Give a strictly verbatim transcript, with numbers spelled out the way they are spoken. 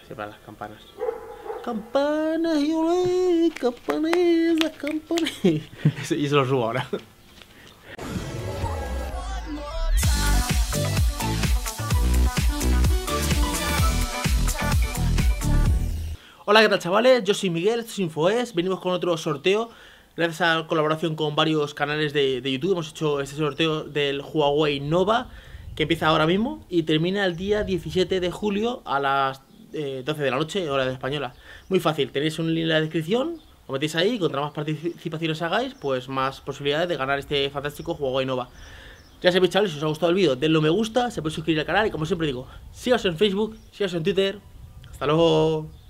Se para las campanas. Campanas y olé, campanillas, campanillas. Y se lo subo ahora. Hola, ¿qué tal, chavales? Yo soy Miguel, esto es InfoES. Venimos con otro sorteo. Gracias a la colaboración con varios canales de, de YouTube hemos hecho este sorteo del Huawei Nova, que empieza ahora mismo y termina el día diecisiete de julio a las eh, doce de la noche, hora de española. Muy fácil, tenéis un link en la descripción, os metéis ahí y contra más participaciones hagáis, pues más posibilidades de ganar este fantástico Huawei Nova. Ya sabéis, chavales, si os ha gustado el vídeo, denle me gusta, se puede suscribir al canal y, como siempre digo, síganos en Facebook, síganos en Twitter. Hasta luego.